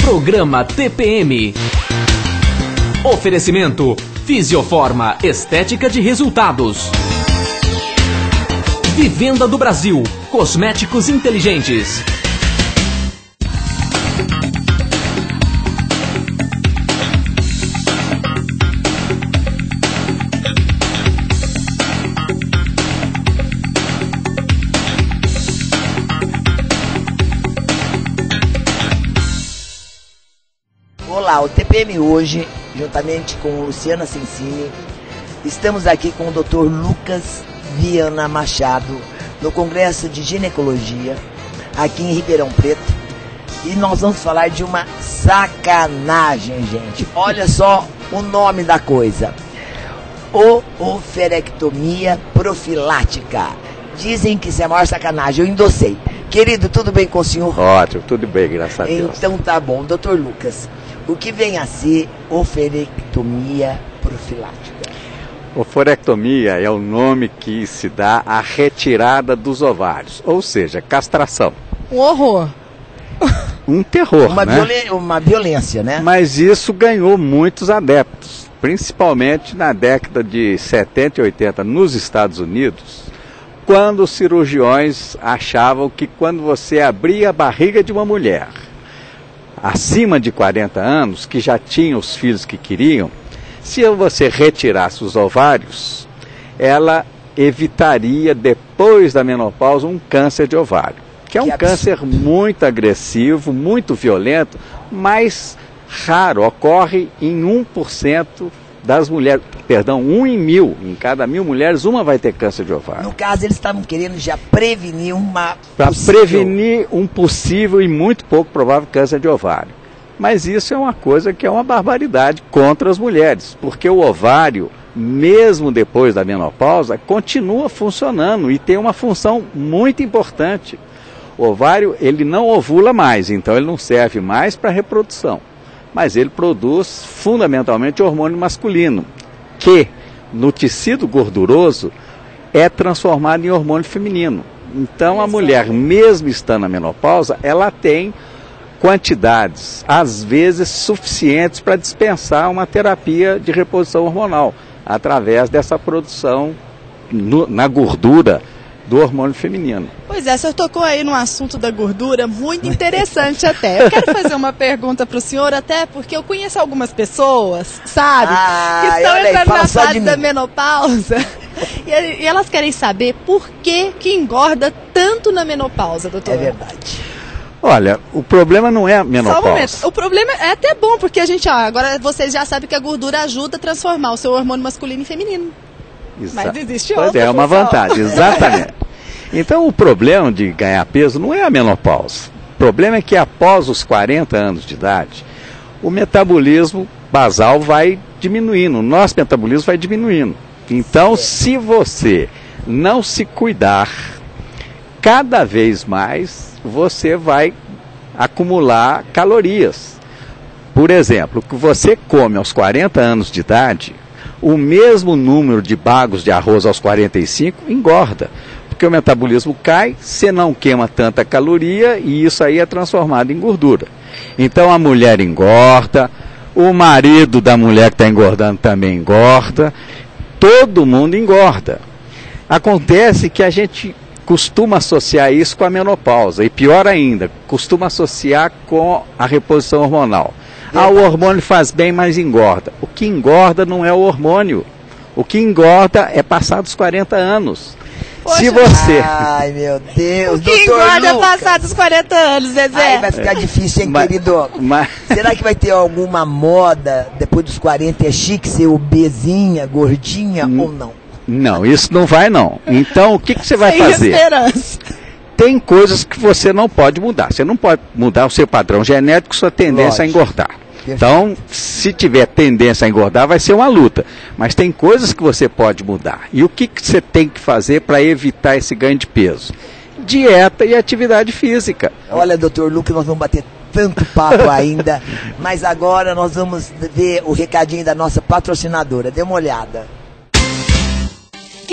Programa TPM. Oferecimento Fisioforma, estética de resultados. Vivenda do Brasil, cosméticos inteligentes. Olá, o TPM hoje, juntamente com Luciana Sensini, estamos aqui com o Dr. Lucas Viana Machado, no Congresso de Ginecologia, aqui em Ribeirão Preto, e nós vamos falar de uma sacanagem, gente. Olha só o nome da coisa: oophorectomia profilática. Dizem que isso é a maior sacanagem, eu endossei. Querido, tudo bem com o senhor? Ótimo, tudo bem, graças a Deus. Então tá bom. Dr. Lucas, o que vem a ser oophorectomia profilática? Oophorectomia é o nome que se dá à retirada dos ovários, ou seja, castração. Um horror. Um terror, Uma violência, né? Mas isso ganhou muitos adeptos, principalmente na década de 70 e 80 nos Estados Unidos, quando os cirurgiões achavam que quando você abria a barriga de uma mulher acima de 40 anos, que já tinha os filhos que queriam, se você retirasse os ovários, ela evitaria, depois da menopausa, um câncer de ovário, que é um câncer muito agressivo, muito violento, mas raro, ocorre em 1% das mulheres, perdão, 1 em 1000, em cada 1000 mulheres, uma vai ter câncer de ovário. No caso, eles estavam querendo já prevenir para prevenir um possível e muito pouco provável câncer de ovário. Mas isso é uma coisa que é uma barbaridade contra as mulheres, porque o ovário, mesmo depois da menopausa, continua funcionando e tem uma função muito importante. O ovário, ele não ovula mais, então ele não serve mais para reprodução, mas ele produz fundamentalmente hormônio masculino, que no tecido gorduroso é transformado em hormônio feminino. Então a mulher, mesmo estando na menopausa, ela tem quantidades, às vezes, suficientes para dispensar uma terapia de reposição hormonal, através dessa produção na gordura do hormônio feminino. Pois é, o senhor tocou aí no assunto da gordura, muito interessante até. Eu quero fazer uma pergunta para o senhor, até porque eu conheço algumas pessoas, sabe, que estão entrando na fase da menopausa e elas querem saber por que engorda tanto na menopausa, doutor. É verdade. Olha, o problema não é a menopausa. Só um momento. O problema é até bom, porque a gente, agora vocês já sabem que a gordura ajuda a transformar o seu hormônio masculino em feminino. Mas existe outra. Pois é, uma vantagem, exatamente. Então o problema de ganhar peso não é a menopausa. O problema é que após os 40 anos de idade, o metabolismo basal vai diminuindo, o nosso metabolismo vai diminuindo. Então, se você não se cuidar, cada vez mais você vai acumular calorias. Por exemplo, o que você come aos 40 anos de idade, o mesmo número de bagos de arroz aos 45 engorda, porque o metabolismo cai, você não queima tanta caloria e isso aí é transformado em gordura. Então a mulher engorda, o marido da mulher que está engordando também engorda, todo mundo engorda. Acontece que a gente costuma associar isso com a menopausa, e pior ainda, costuma associar com a reposição hormonal. O hormônio faz bem, mas engorda. O que engorda não é o hormônio. O que engorda é passar dos 40 anos. Poxa. Se você... Ai, meu Deus, o que engorda é passar dos 40 anos, Zezé. Aí vai ficar difícil, hein, querido? Será que vai ter alguma moda, depois dos 40, é chique ser obesinha, gordinha ou não? Não, isso não vai não. Então, o que você vai fazer? Esperança. Tem coisas que você não pode mudar. Você não pode mudar o seu padrão genético, sua tendência a engordar. Então, se tiver tendência a engordar, vai ser uma luta. Mas tem coisas que você pode mudar. E o que você tem que fazer para evitar esse ganho de peso? Dieta e atividade física. Olha, doutor Lucas, nós vamos bater tanto papo ainda. Mas agora nós vamos ver o recadinho da nossa patrocinadora. Dê uma olhada. Que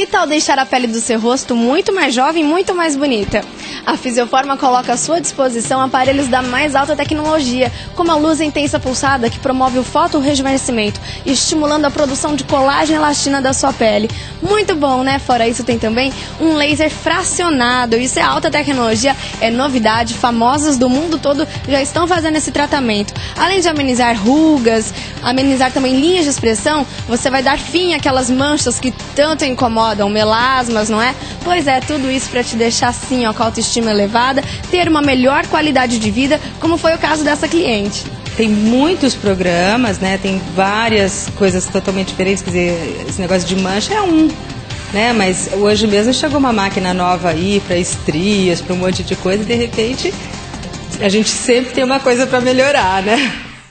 Que tal deixar a pele do seu rosto muito mais jovem e muito mais bonita? A Fisioforma coloca à sua disposição aparelhos da mais alta tecnologia, como a luz intensa pulsada, que promove o fotorrejuvenescimento, estimulando a produção de colágeno e elastina da sua pele. Muito bom, né? Fora isso, tem também um laser fracionado. Isso é alta tecnologia, é novidade. Famosos do mundo todo já estão fazendo esse tratamento. Além de amenizar rugas, amenizar também linhas de expressão, você vai dar fim àquelas manchas que tanto incomodam, melasmas, não é? Pois é, tudo isso para te deixar assim, ó, com a autoestima elevada, ter uma melhor qualidade de vida, como foi o caso dessa cliente. Tem muitos programas, né? Tem várias coisas totalmente diferentes, quer dizer, esse negócio de mancha é um, né? Mas hoje mesmo chegou uma máquina nova aí para estrias, para um monte de coisa, e de repente a gente sempre tem uma coisa para melhorar, né?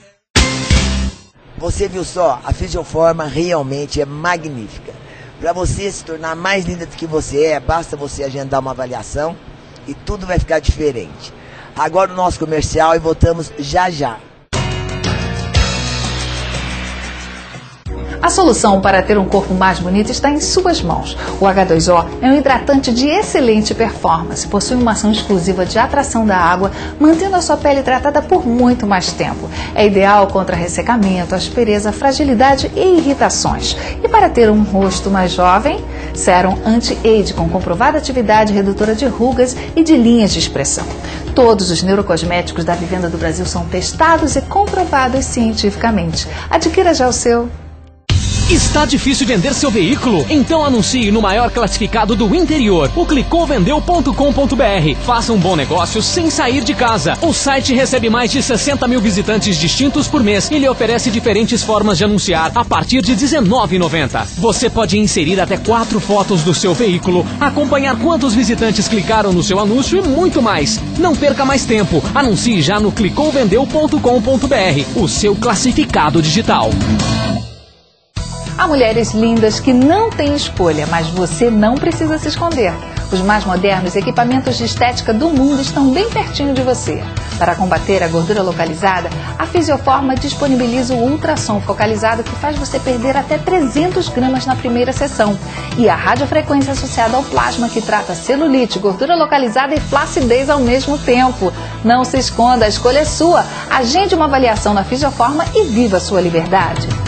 Você viu só, a Fisioforma realmente é magnífica. Para você se tornar mais linda do que você é, basta você agendar uma avaliação e tudo vai ficar diferente. Agora o nosso comercial e voltamos já já. A solução para ter um corpo mais bonito está em suas mãos. O H2O é um hidratante de excelente performance, possui uma ação exclusiva de atração da água, mantendo a sua pele tratada por muito mais tempo. É ideal contra ressecamento, aspereza, fragilidade e irritações. E para ter um rosto mais jovem, Serum Anti-Age com comprovada atividade redutora de rugas e de linhas de expressão. Todos os neurocosméticos da Vivenda do Brasil são testados e comprovados cientificamente. Adquira já o seu. Está difícil vender seu veículo? Então anuncie no maior classificado do interior, o clicouvendeu.com.br. Faça um bom negócio sem sair de casa. O site recebe mais de 60 mil visitantes distintos por mês e lhe oferece diferentes formas de anunciar a partir de R$19,90. Você pode inserir até 4 fotos do seu veículo, acompanhar quantos visitantes clicaram no seu anúncio e muito mais. Não perca mais tempo. Anuncie já no clicouvendeu.com.br, o seu classificado digital. Há mulheres lindas que não têm escolha, mas você não precisa se esconder. Os mais modernos equipamentos de estética do mundo estão bem pertinho de você. Para combater a gordura localizada, a Fisioforma disponibiliza o ultrassom focalizado que faz você perder até 300 gramas na primeira sessão. E a radiofrequência associada ao plasma que trata celulite, gordura localizada e flacidez ao mesmo tempo. Não se esconda, a escolha é sua. Agende uma avaliação na Fisioforma e viva a sua liberdade.